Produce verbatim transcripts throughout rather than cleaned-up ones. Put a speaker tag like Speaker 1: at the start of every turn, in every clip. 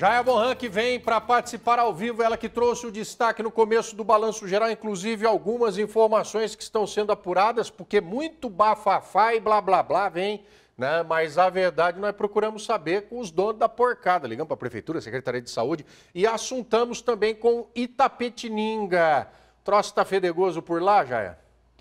Speaker 1: Jaia Bohan, que vem para participar ao vivo, ela que trouxe o destaque no começo do Balanço Geral, inclusive algumas informações que estão sendo apuradas, porque muito bafafá e blá blá blá vem, né? Mas a verdade nós procuramos saber com os donos da porcada. Ligamos para a Prefeitura, Secretaria de Saúde e assuntamos também com Itapetininga. O troço está fedegoso por lá, Jaia?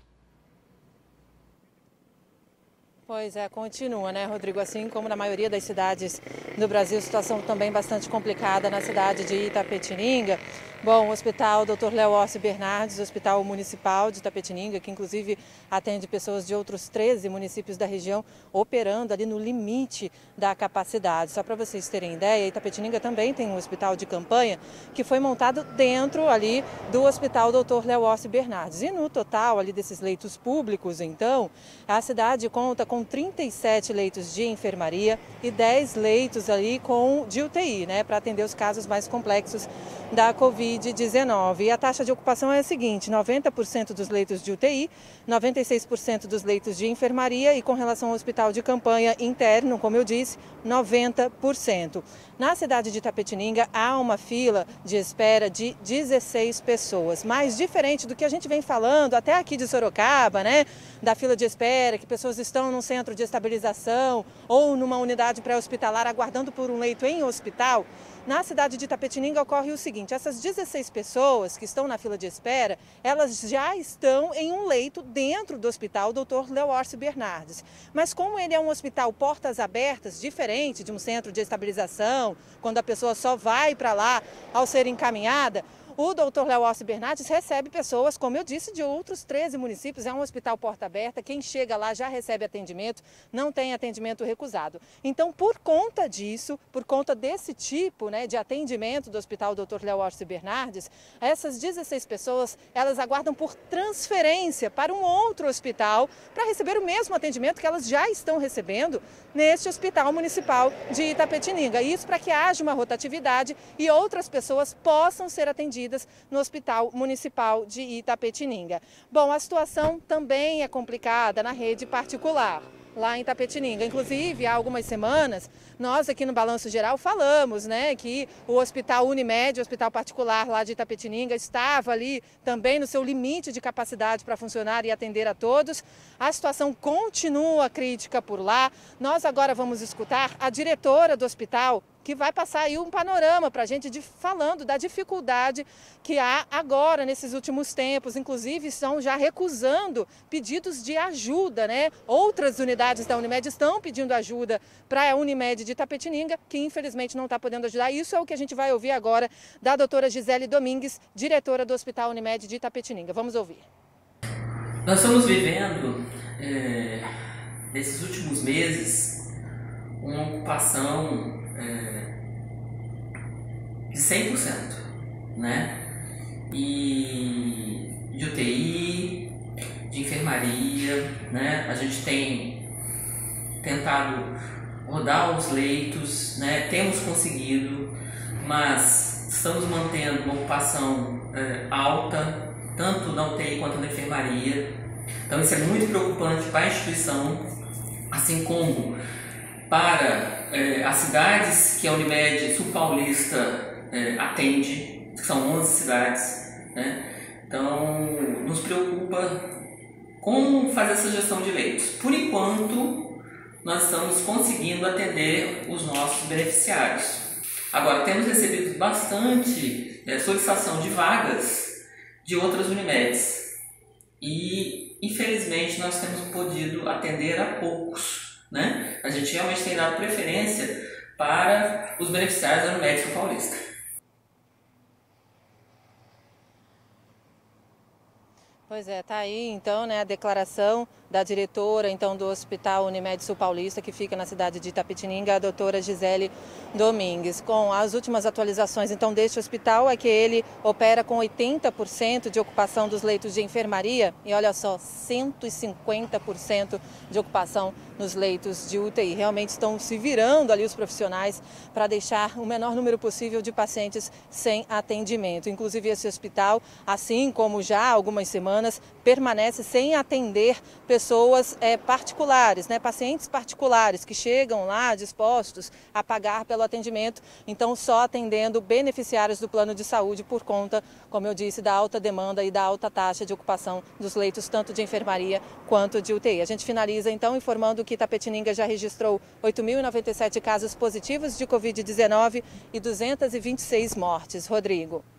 Speaker 2: Pois é, continua, né, Rodrigo? Assim como na maioria das cidades do Brasil, situação também bastante complicada na cidade de Itapetininga. Bom, o Hospital doutor Léo Orsi Bernardes, Hospital Municipal de Itapetininga, que inclusive atende pessoas de outros treze municípios da região, operando ali no limite da capacidade. Só para vocês terem ideia, Itapetininga também tem um hospital de campanha que foi montado dentro ali do Hospital doutor Léo Orsi Bernardes. E no total ali desses leitos públicos, então, a cidade conta com trinta e sete leitos de enfermaria e dez leitos ali com de U T I, né, para atender os casos mais complexos da covid dezenove. E a taxa de ocupação é a seguinte: noventa por cento dos leitos de U T I, noventa e seis por cento dos leitos de enfermaria e com relação ao hospital de campanha interno, como eu disse, noventa por cento. Na cidade de Itapetininga há uma fila de espera de dezesseis pessoas, mais diferente do que a gente vem falando até aqui de Sorocaba, né, da fila de espera, que pessoas estão num centro de estabilização ou numa unidade pré-hospitalar aguardando por um leito em hospital. Na cidade de Itapetininga ocorre o seguinte: essas dezesseis pessoas que estão na fila de espera, elas já estão em um leito dentro do hospital doutor Léo Orsi Bernardes. Mas como ele é um hospital portas abertas, diferente de um centro de estabilização, quando a pessoa só vai para lá ao ser encaminhada, o doutor Léo Orsi Bernardes recebe pessoas, como eu disse, de outros treze municípios. É um hospital porta aberta, quem chega lá já recebe atendimento, não tem atendimento recusado. Então, por conta disso, por conta desse tipo, né, de atendimento do hospital doutor Léo Orsi Bernardes, essas dezesseis pessoas, elas aguardam por transferência para um outro hospital para receber o mesmo atendimento que elas já estão recebendo neste hospital municipal de Itapetininga. Isso para que haja uma rotatividade e outras pessoas possam ser atendidas no Hospital Municipal de Itapetininga. Bom, a situação também é complicada na rede particular lá em Itapetininga. Inclusive, há algumas semanas, nós aqui no Balanço Geral falamos, né, que o Hospital Unimed, o hospital particular lá de Itapetininga, estava ali também no seu limite de capacidade para funcionar e atender a todos. A situação continua crítica por lá. Nós agora vamos escutar a diretora do hospital, que vai passar aí um panorama para a gente de, falando da dificuldade que há agora nesses últimos tempos. Inclusive, estão já recusando pedidos de ajuda, né? Outras unidades da Unimed estão pedindo ajuda para a Unimed de Itapetininga, que infelizmente não está podendo ajudar. Isso é o que a gente vai ouvir agora da doutora Gisele Domingues, diretora do Hospital Unimed de Itapetininga. Vamos ouvir.
Speaker 3: Nós estamos vivendo, é, nesses últimos meses, uma ocupação É, de cem por cento, né? E de U T I, de enfermaria, né? A gente tem tentado rodar os leitos, né? Temos conseguido, mas estamos mantendo uma ocupação é, alta, tanto na U T I quanto na enfermaria. Então isso é muito preocupante para a instituição, assim como para eh, as cidades que a Unimed Sul Paulista eh, atende, que são onze cidades, né? Então, nos preocupa como fazer essa gestão de leitos. Por enquanto, nós estamos conseguindo atender os nossos beneficiários. Agora, temos recebido bastante eh, solicitação de vagas de outras Unimeds e, infelizmente, nós temos podido atender a poucos. Né? A gente realmente tem dado preferência para os beneficiários da Unimed Sul Paulista.
Speaker 2: Pois é, tá aí então, né, a declaração da diretora então do Hospital Unimed Sul Paulista, que fica na cidade de Itapetininga, a doutora Gisele Domingues. Com as últimas atualizações então deste hospital é que ele opera com oitenta por cento de ocupação dos leitos de enfermaria e olha só, cento e cinquenta por cento de ocupação nos leitos de U T I. Realmente estão se virando ali os profissionais para deixar o menor número possível de pacientes sem atendimento. Inclusive esse hospital, assim como já há algumas semanas, semanas permanece sem atender pessoas é, particulares, né, pacientes particulares que chegam lá dispostos a pagar pelo atendimento, então só atendendo beneficiários do plano de saúde por conta, como eu disse, da alta demanda e da alta taxa de ocupação dos leitos, tanto de enfermaria quanto de U T I. A gente finaliza então informando que Itapetininga já registrou oito mil e noventa e sete casos positivos de covid dezenove e duzentas e vinte e seis mortes. Rodrigo.